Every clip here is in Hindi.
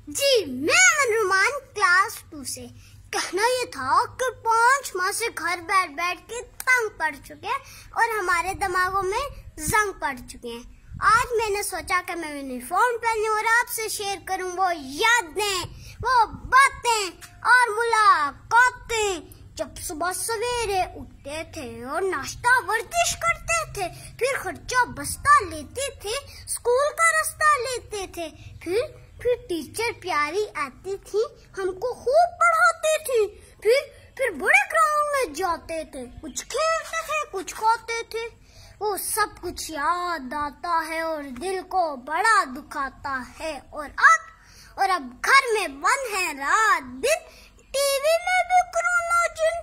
जी मैं अनुमान क्लास 2 से। कहना ये था कि 5 माह से घर बैठ बैठ के तंग पड़ चुके हैं और हमारे दिमागों में जंग पड़ चुके हैं। आज मैंने सोचा कि मैं यूनिफॉर्म पहनूं और आपसे शेयर करूं वो यादें, वो बातें और मुलाकातें जब सुबह सवेरे उठते थे और नाश्ता वर्जिश करते थे, फिर खर्चा बस्ता लेते थे, स्कूल का रास्ता लेते थे, फिर टीचर प्यारी आती थी, हमको खूब पढ़ाती थी, फिर बड़े ग्राउंड में जाते थे, कुछ खेलते थे, कुछ खाते थे। वो सब कुछ याद आता है और दिल को बड़ा दुखाता है। और अब घर में बंद है रात दिन, टीवी में भी कोरोना जिन।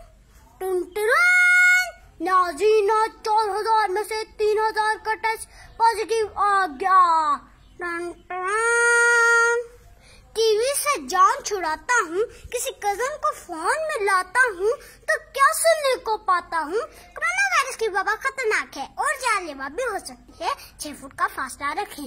नाजीना 4000 में से 3000 का टेस्ट पॉजिटिव आ गया। टीवी से जान छुड़ाता हूँ, किसी कजन को फोन में लाता हूँ तो क्या सुनने को पाता हूँ। कोरोना वायरस की वबा खतरनाक है और जानलेवा भी हो सकती है, 6 फुट का फासला रखें।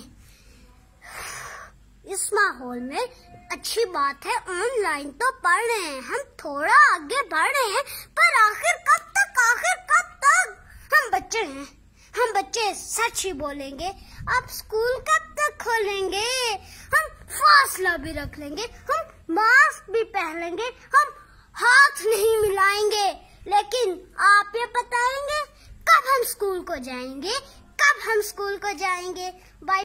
इस माहौल में अच्छी बात है ऑनलाइन तो पढ़ रहे हैं, हम थोड़ा आगे बढ़ रहे हैं, पर आखिर कब तक हम बच्चे हैं, हम बच्चे सच ही बोलेंगे। अब स्कूल कब तक खोलेंगे, हम फासला भी रख लेंगे, हम मास्क भी पहनेंगे, हम हाथ नहीं मिलाएंगे, लेकिन आप ये बताएंगे कब हम स्कूल को जाएंगे, कब हम स्कूल को जाएंगे। बाय।